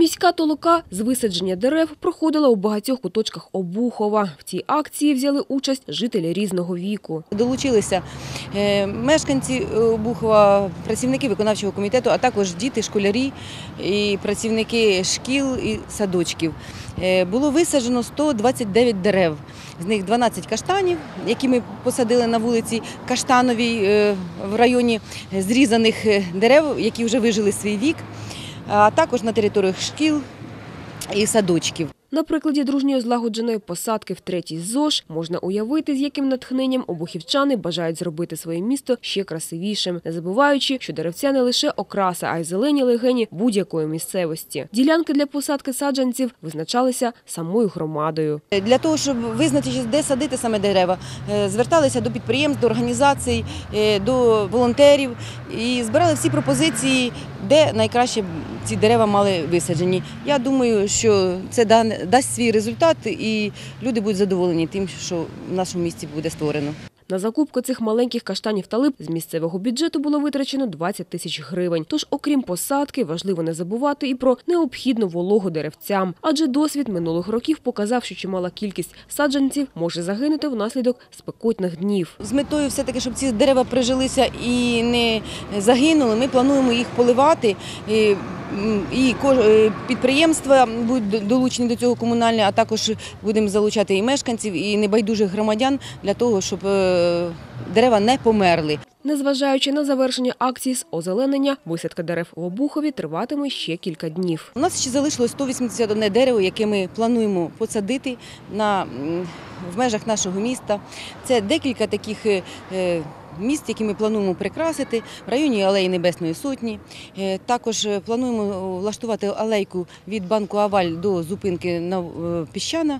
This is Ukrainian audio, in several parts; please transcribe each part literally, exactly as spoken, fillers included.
Міська толока з висадження дерев проходила у багатьох куточках Обухова. В цій акції взяли участь жителі різного віку. Долучилися мешканці Обухова, працівники виконавчого комітету, а також діти, школярі і працівники шкіл і садочків. Було висаджено сто двадцять дев'ять дерев. З них дванадцять каштанів, які ми посадили на вулиці Каштановій в районі зрізаних дерев, які вже вижили свій вік, а також на територіях шкіл і садочків. На прикладі дружньої злагодженої посадки в третій ЗОЖ можна уявити, з яким натхненням обухівчани бажають зробити своє місто ще красивішим, не забуваючи, що деревця не лише окраса, а й зелені легені будь-якої місцевості. Ділянки для посадки саджанців визначалися самою громадою. Для того, щоб визначити, де садити саме дерева, зверталися до підприємств, до організацій, до волонтерів і збирали всі пропозиції, де найкраще ці дерева мали висаджені. Я думаю, що це дасть свій результат і люди будуть задоволені тим, що в нашому місті буде створено. На закупку цих маленьких каштанів та лип з місцевого бюджету було витрачено двадцять тисяч гривень. Тож, окрім посадки, важливо не забувати і про необхідну вологу деревцям. Адже досвід минулих років показав, що чимала кількість саджанців може загинути внаслідок спекотних днів. З метою все-таки, щоб ці дерева прижилися і не загинули, ми плануємо їх поливати. І підприємства будуть долучені до цього комунальне, а також будемо залучати і мешканців, і небайдужих громадян для того, щоб дерева не померли. Незважаючи на завершення акції з озеленення, висадка дерев в Обухові триватиме ще кілька днів. У нас ще залишилось сто вісімдесят одне дерево, яке ми плануємо посадити на, в межах нашого міста. Це декілька таких місць, які ми плануємо прикрасити в районі Алеї Небесної Сотні. Також плануємо влаштувати алейку від банку «Аваль» до зупинки Піщана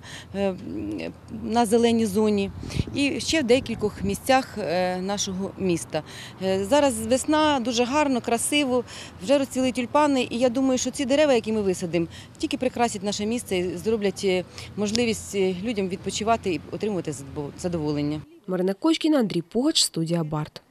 на зеленій зоні і ще в декількох місцях нашого міста. Зараз весна, дуже гарно, красиво, вже розцвіли тюльпани, і я думаю, що ці дерева, які ми висадимо, тільки прикрасять наше місце і зроблять можливість людям відпочивати і отримувати задоволення. Марина Кочкіна, Андрій Пугач, студія Барт.